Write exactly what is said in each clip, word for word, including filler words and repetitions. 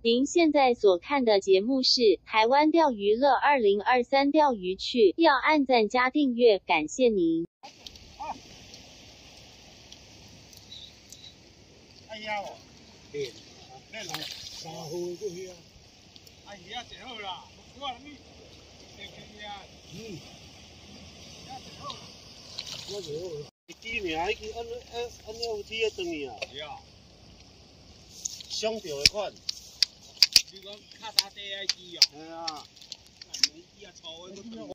您现在所看的节目是《台湾钓鱼乐二零二三钓鱼趣》，要按赞加订阅，感谢您。 哎呀哦，对，那老三户过去啊，哎呀，最好啦，我话你，对对呀，嗯，呀最好啦，我最好啦。一支名，迄个按按按了有铁啊长去啊，是啊，上吊的款。你讲卡打底迄支哦？系啊，那支啊粗的，我。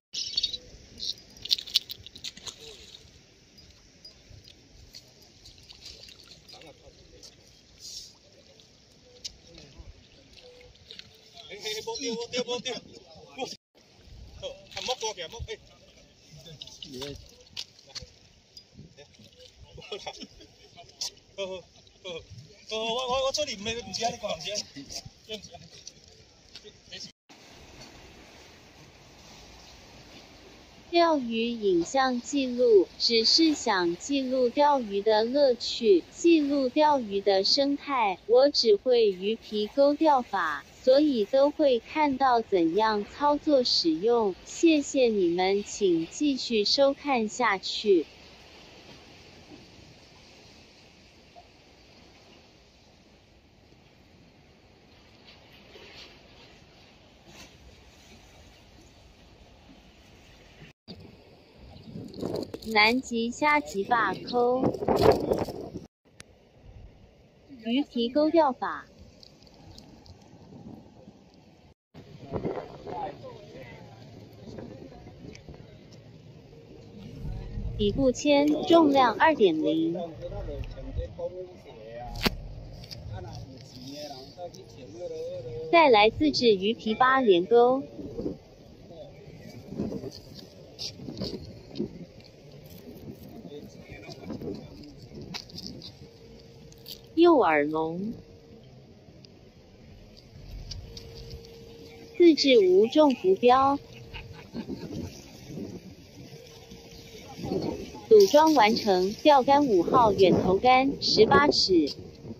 嘿嘿，冇掉冇掉冇掉，好，还冇过去，冇哎。好好好好，我我我做你唔係唔知啊，你講唔知啊？ 钓鱼影像记录，只是想记录钓鱼的乐趣，记录钓鱼的生态。我只会鱼皮钩钓法，所以都会看到怎样操作使用。谢谢你们，请继续收看下去。南极虾极把钩，鱼皮钩钓法。底部铅，重量 二点零。再来自制鱼皮八连钩。诱饵笼，自制无重浮标，组装完成。钓竿五号远投竿，十八尺。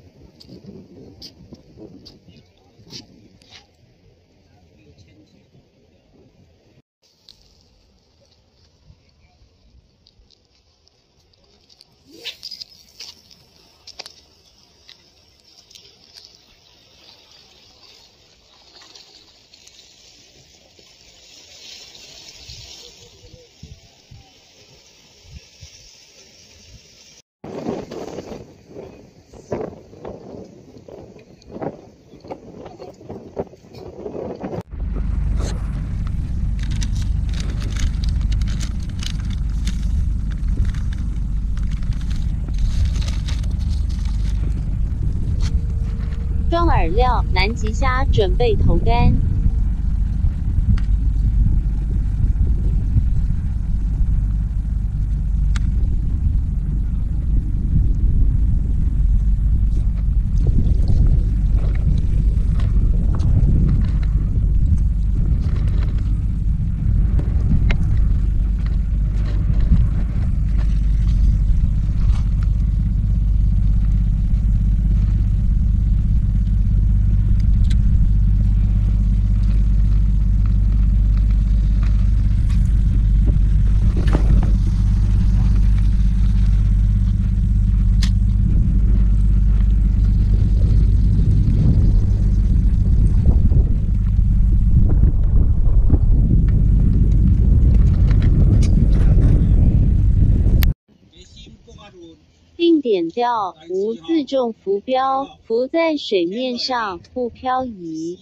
装饵料，南极虾准备投竿。定点钓，无自重浮标，浮在水面上，不漂移。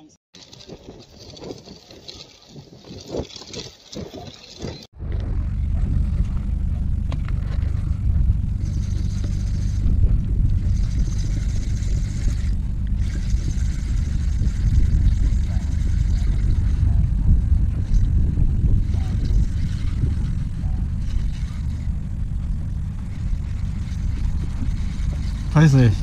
开始。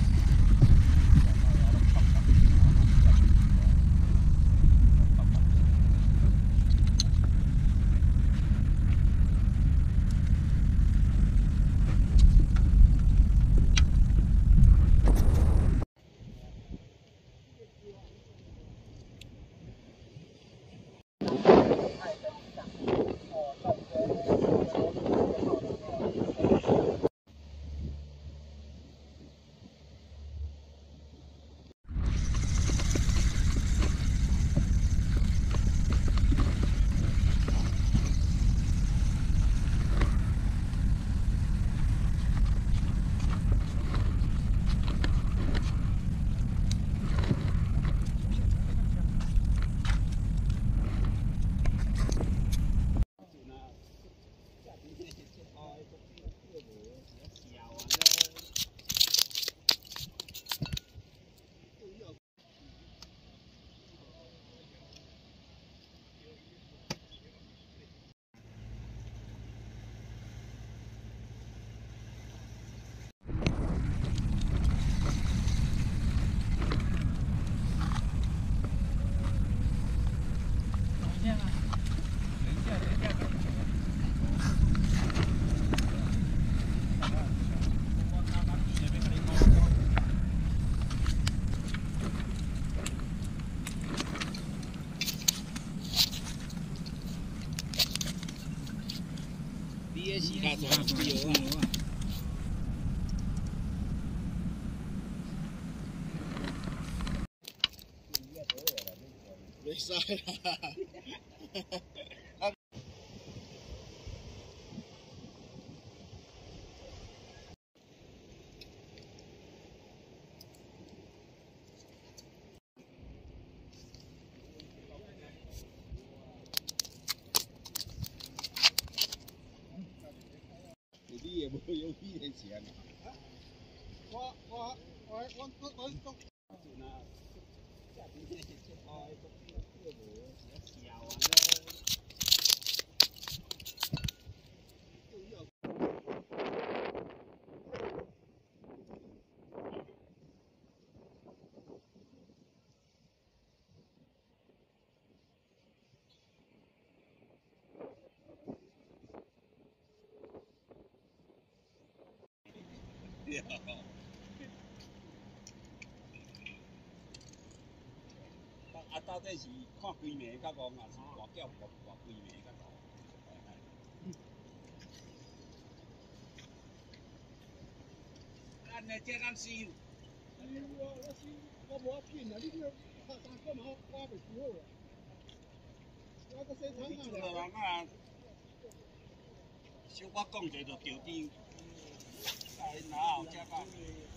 啊，做有啊。没晒啦。你也无有几年钱啊？我我我我我我都。啊，到底是看规暝较戆，还是大叫大大规暝较戆？咱呢，这咱师傅。师傅啊，我师我无法紧啊，你这拍三个嘛，我袂输好啊。我个洗汤啊。人啊，小我讲者就掉底，啊，然后这个。